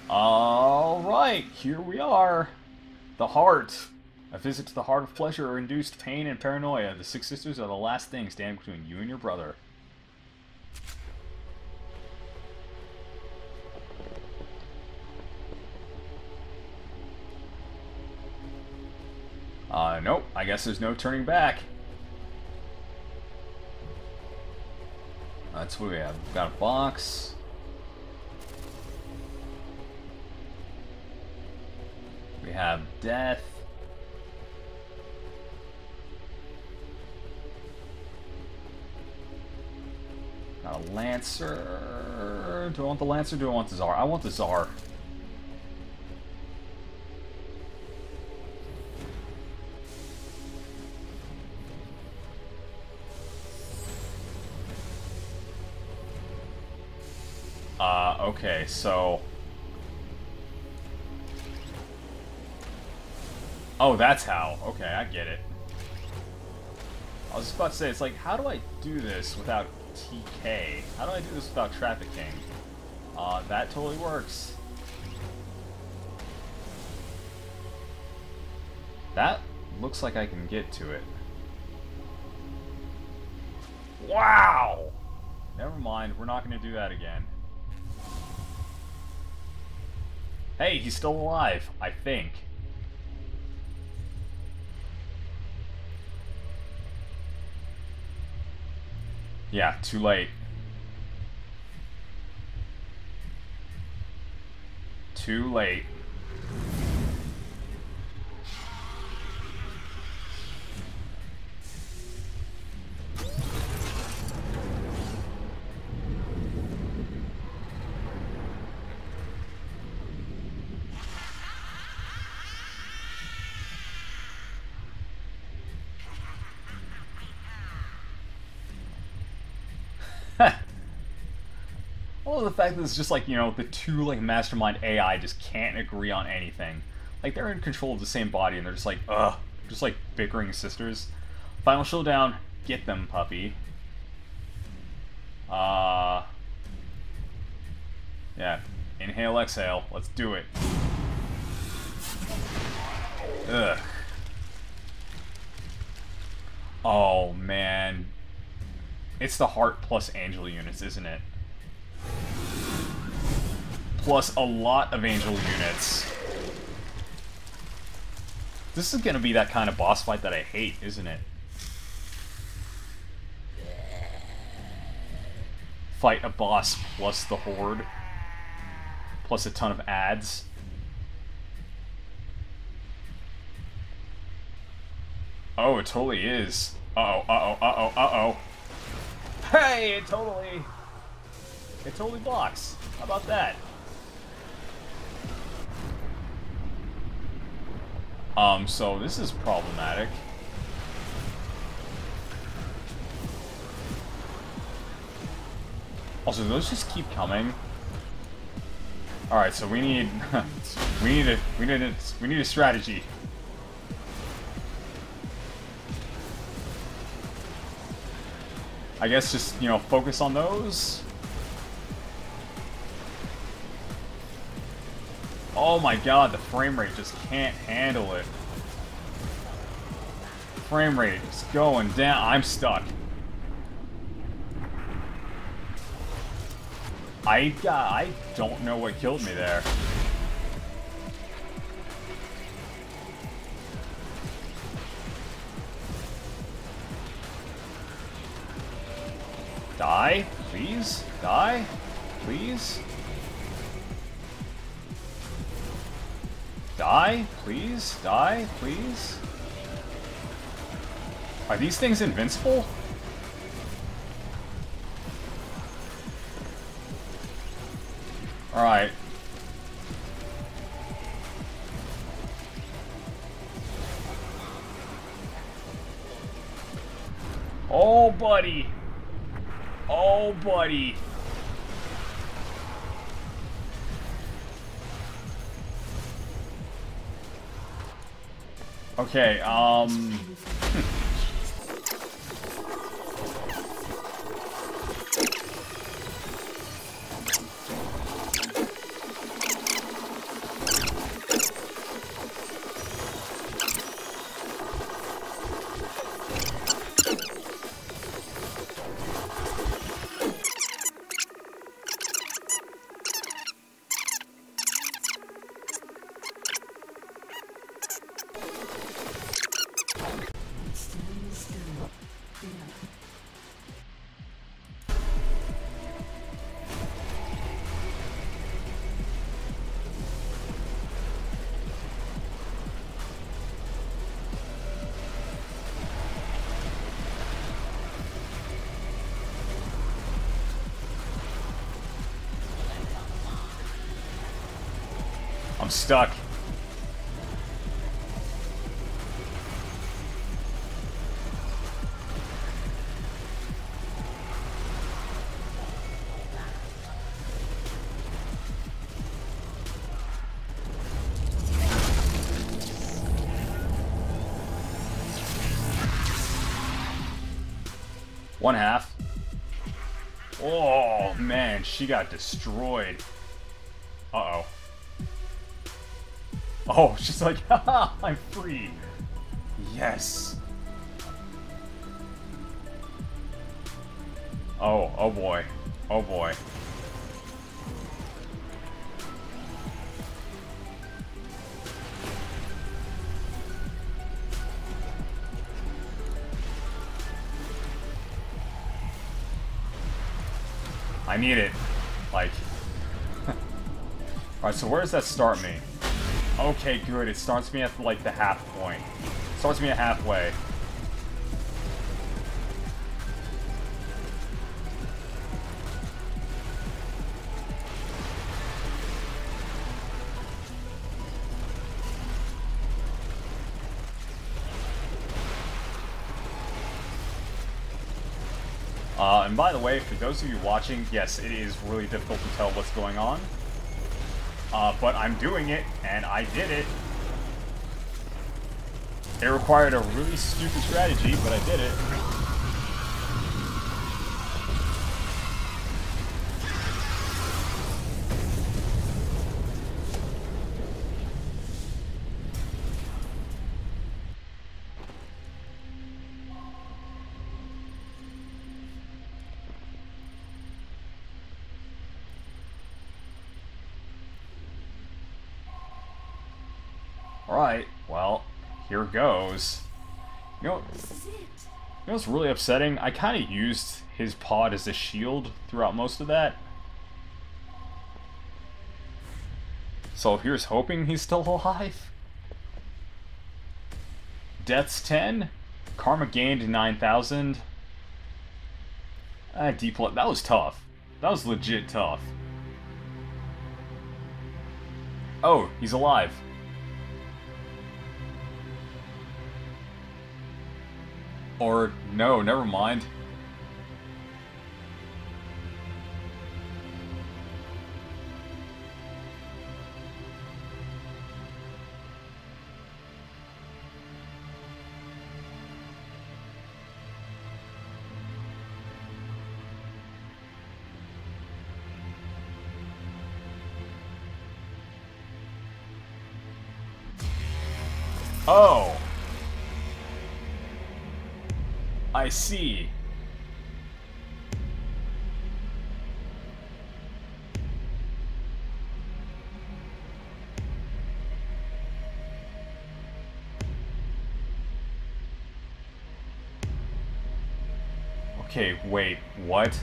Alright, here we are. The heart. A visit to the heart of pleasure induced pain and paranoia. The Six Sisters are the last thing standing between you and your brother. Nope. I guess there's no turning back. That's what we have. We've got a box. We have death. Got a Lancer. Do I want the Lancer or do I want the Czar? I want the Czar. Okay, so... Oh, that's how. Okay, I get it. I was just about to say, it's like, how do I do this without TK? How do I do this without trafficking? That totally works. That looks like I can get to it. Wow! Never mind, we're not going to do that again. Hey, he's still alive, I think. Yeah, too late. Too late. Well, the fact that it's just like, you know, the two, like, mastermind AI just can't agree on anything. Like, they're in control of the same body, and they're just like, ugh, just like bickering sisters. Final showdown, get them, puppy. Yeah, inhale, exhale, let's do it. Ugh. Oh, man. It's the heart plus angel units, isn't it? Plus a lot of angel units. This is gonna be that kind of boss fight that I hate, isn't it? Fight a boss plus the horde. Plus a ton of ads. Oh, it totally is. Uh-oh, uh-oh, uh-oh, uh-oh. Hey, it totally blocks. How about that? So this is problematic. Also, those just keep coming. All right, so we need we need a strategy. I guess just, you know, focus on those. Oh my god, the frame rate just can't handle it. Frame rate is going down. I'm stuck. I don't know what killed me there. Die, please. Die, please. Die, please. Die, please. Are these things invincible? Alright. Oh, buddy. Oh, buddy. Okay, I'm stuck. One half. Oh, man, she got destroyed. Uh-oh. Oh, she's like, haha, I'm free. Yes. Oh, oh boy. Oh boy. I need it. Like... Alright, so where does that start me? Okay, good. It starts me at, like, the half point. It starts me at halfway. And by the way, for those of you watching, yes, it is really difficult to tell what's going on. But I'm doing it, and I did it. It required a really stupid strategy, but I did it. Alright, well, here goes. You know what's really upsetting? I kind of used his pod as a shield throughout most of that. So here's hoping he's still alive. Deaths 10. Karma gained 9,000. That was tough. That was legit tough. Oh, he's alive. Or, no, never mind. Oh! I see. Okay, wait, what?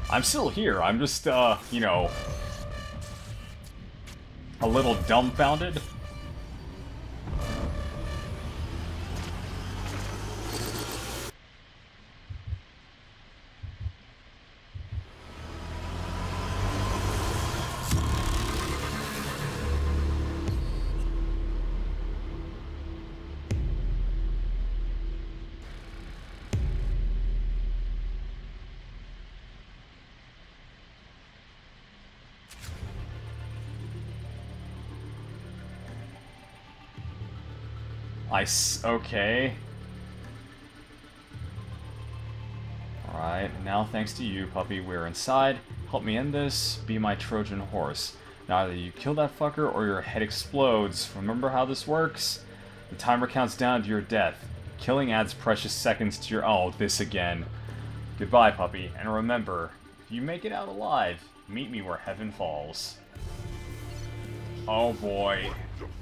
I'm still here. I'm just, you know, a little dumbfounded. Okay. Alright, now thanks to you, puppy, we're inside. Help me end this, be my Trojan horse. Now either you kill that fucker or your head explodes. Remember how this works? The timer counts down to your death. Killing adds precious seconds to your... Oh, this again. Goodbye, puppy, and remember, if you make it out alive, meet me where heaven falls. Oh boy.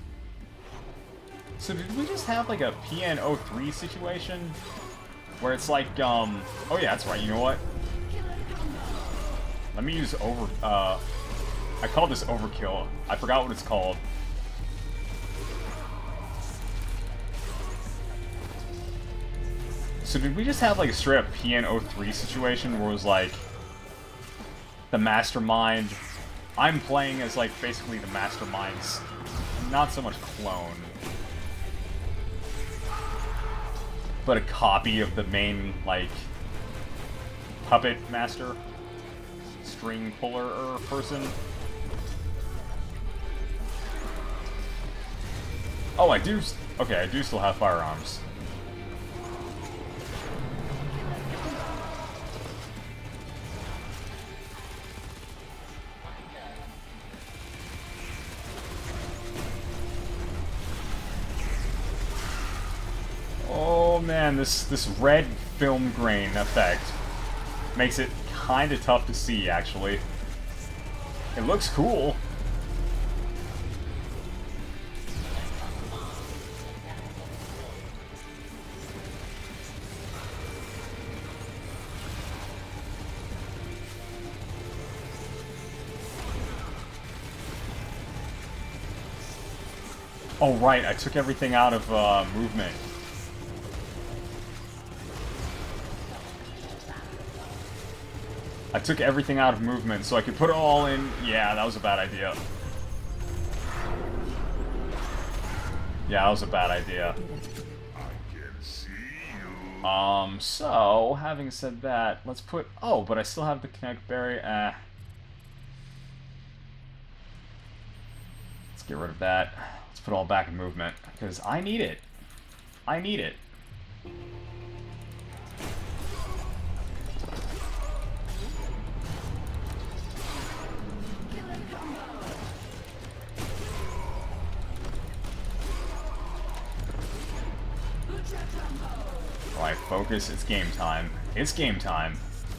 So did we just have like a PN03 situation? Where it's like, oh yeah, that's right, you know what? Let me use I called this overkill. I forgot what it's called. So did we just have like a straight up PN03 situation where it was like the mastermind? I'm playing as like basically the mastermind's not so much clone, but a copy of the main, like, puppet master, string puller person. Oh, I do. Okay, I do still have firearms. Oh man, this red film grain effect makes it kind of tough to see, actually. It looks cool. Oh right, I took everything out of movement. I took everything out of movement so I could put it all in. Yeah, that was a bad idea. Yeah, that was a bad idea. So, having said that, let's put... Oh, but I still have the Connect Berry. Let's get rid of that. Let's put it all back in movement, because I need it. I need it. Alright, focus. It's game time. It's game time.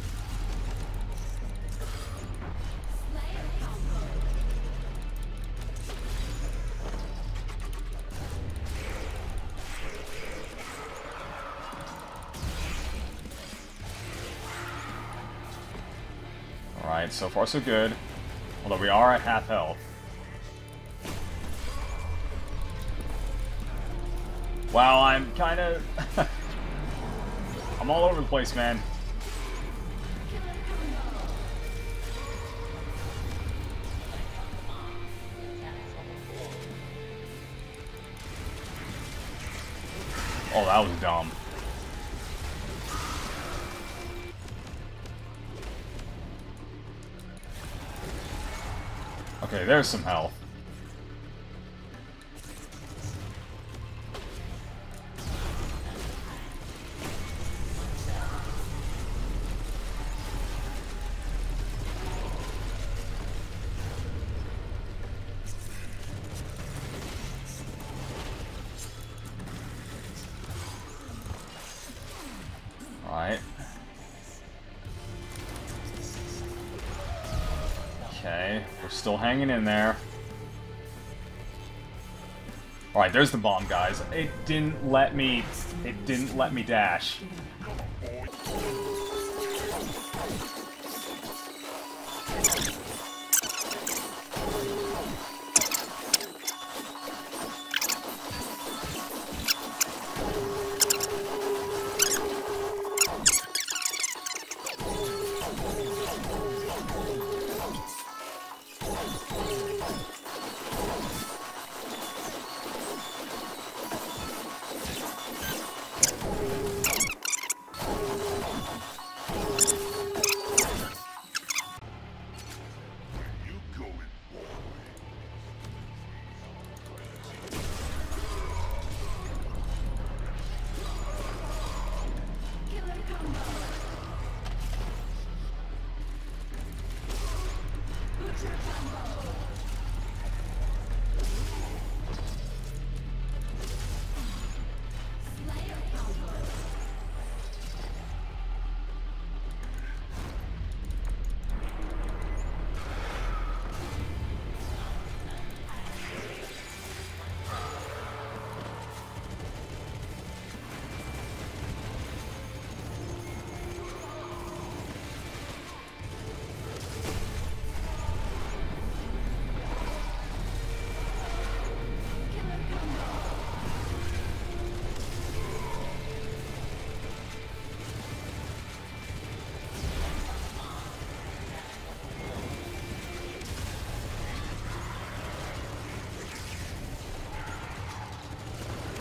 Alright, so far so good. Although we are at half health. Wow, I'm kind of... I'm all over the place, man. Oh, that was dumb. Okay, there's some health. Alright. Okay, we're still hanging in there. Alright, there's the bomb, guys. It didn't let me dash.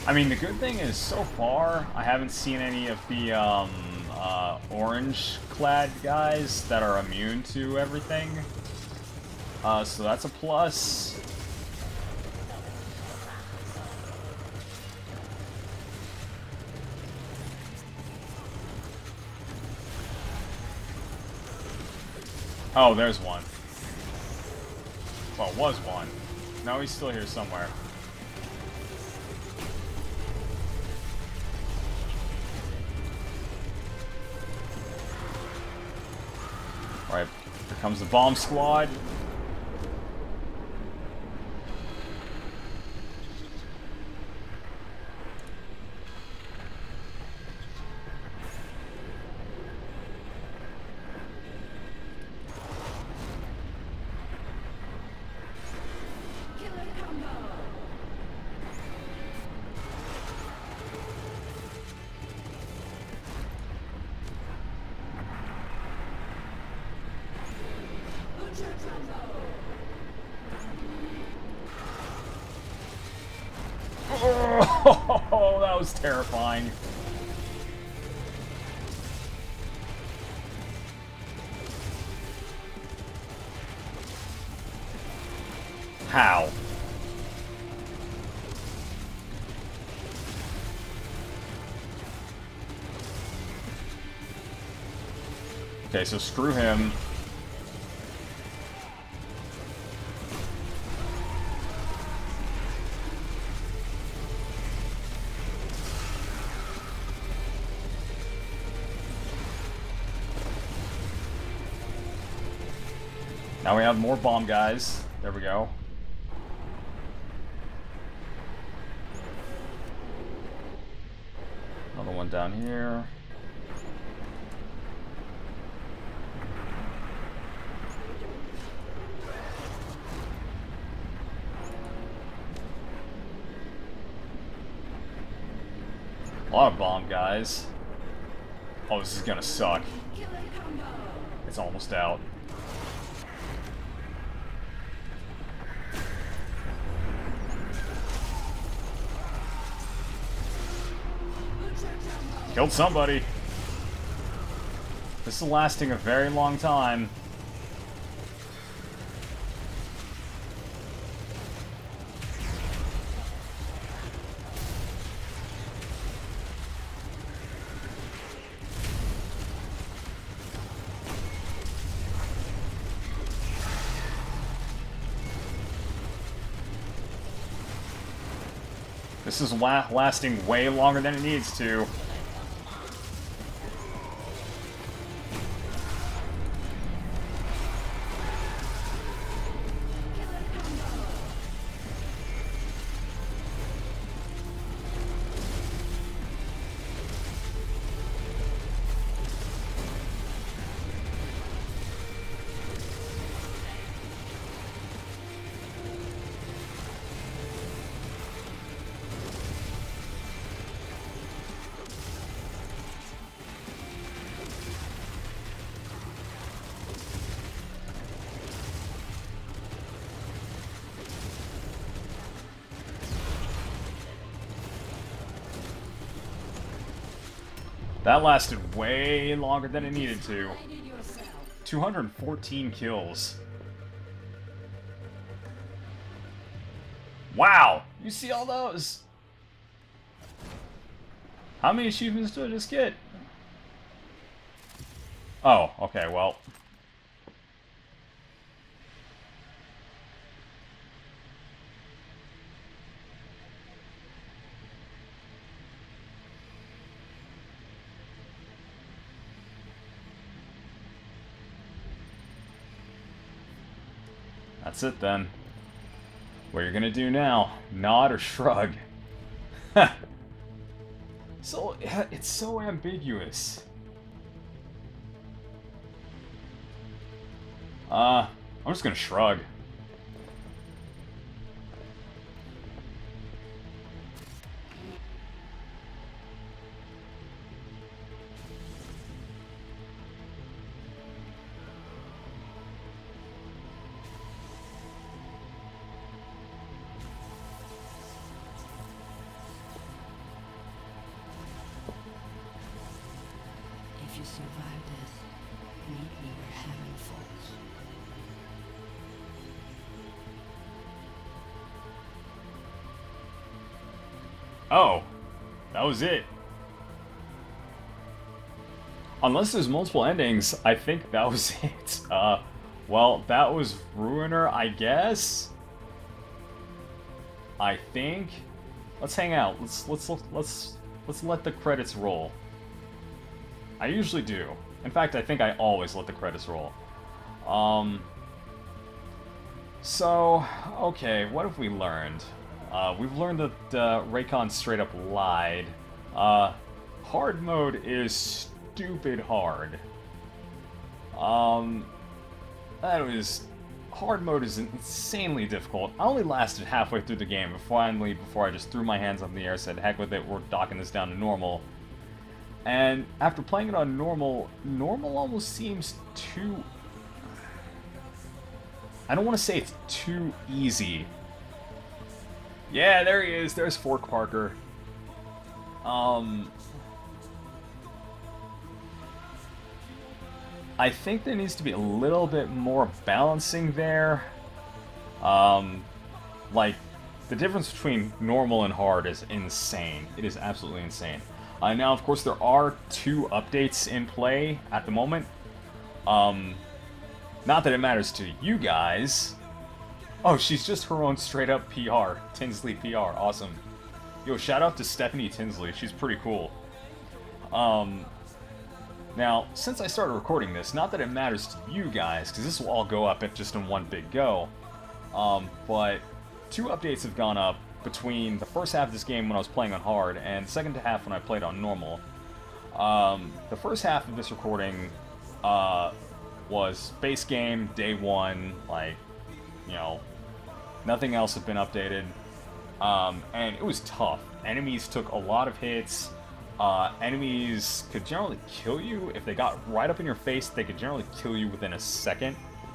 I mean, the good thing is, so far, I haven't seen any of the, orange-clad guys that are immune to everything. So that's a plus. Oh, there's one. Well, was one. No, he's still here somewhere. Alright, here comes the bomb squad. Oh, that was terrifying. How? Okay, so screw him. Now we have more bomb guys. There we go. Another one down here. A lot of bomb guys. Oh, this is gonna suck. It's almost out. Killed somebody. This is lasting a very long time. This is lasting way longer than it needs to. That lasted way longer than it needed to. 214 kills. Wow! You see all those? How many achievements did I just get? Oh, okay, well. That's it then. What are you gonna do now? Nod or shrug? So, it's so ambiguous. I'm just gonna shrug. Oh, that was it. Unless there's multiple endings, I think that was it. Well, that was Ruiner, I guess. I think. Let's hang out. Let's let the credits roll. I usually do. In fact, I think I always let the credits roll. So, okay, what have we learned? We've learned that Raycon straight up lied. Hard mode is stupid hard. Hard mode is insanely difficult. I only lasted halfway through the game before I just threw my hands up in the air and said, heck with it, we're docking this down to normal. And after playing it on normal almost seems too... I don't want to say it's too easy. Yeah, there he is. There's Fork Parker. I think there needs to be a little bit more balancing there. Like, the difference between normal and hard is insane. It is absolutely insane. Now, of course, there are 2 updates in play at the moment. Not that it matters to you guys. Oh, she's just her own straight-up PR. Tinsley PR. Awesome. Yo, shout out to Stephanie Tinsley. She's pretty cool. Now, since I started recording this, not that it matters to you guys, because this will all go up just in one big go, but 2 updates have gone up between the first half of this game when I was playing on hard, and the second half when I played on normal. The first half of this recording was base game, day 1, like, you know, nothing else had been updated, and it was tough. Enemies took a lot of hits. Enemies could generally kill you. If they got right up in your face, they could generally kill you within a second.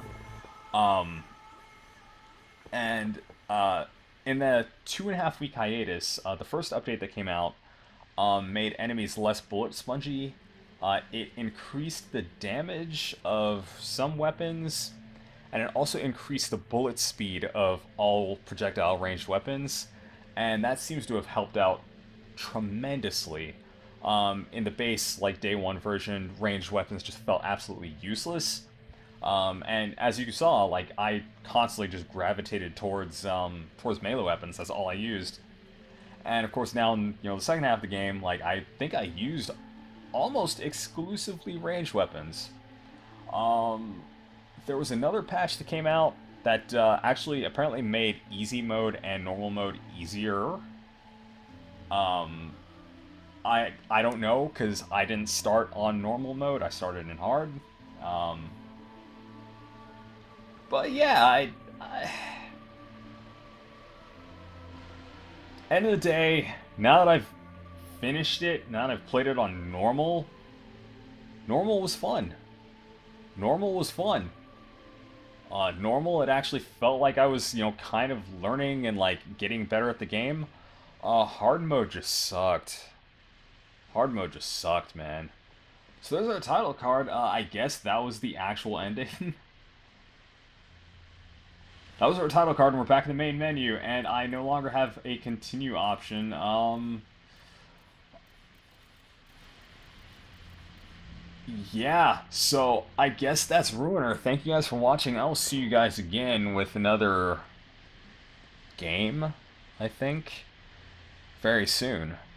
In the 2.5-week hiatus, the first update that came out made enemies less bullet spongy. It increased the damage of some weapons, and it also increased the bullet speed of all projectile ranged weapons, and that seems to have helped out tremendously. In the base, like, day 1 version, ranged weapons just felt absolutely useless. And as you saw, like, I constantly just gravitated towards melee weapons. That's all I used. And of course now in, the second half of the game, like, I think I used almost exclusively ranged weapons. There was another patch that came out that actually apparently made easy mode and normal mode easier. I don't know, because I didn't start on normal mode, I started in hard. But yeah, end of the day, now that I've finished it, now that I've played it on normal, normal was fun. Normal was fun. Normal, it actually felt like I was, kind of learning and, like, getting better at the game. Hard mode just sucked. Hard mode just sucked, man. So there's our title card. I guess that was the actual ending. That was our title card, and we're back in the main menu, and I no longer have a continue option. Yeah, so I guess that's Ruiner. Thank you guys for watching. I will see you guys again with another game, I think, very soon.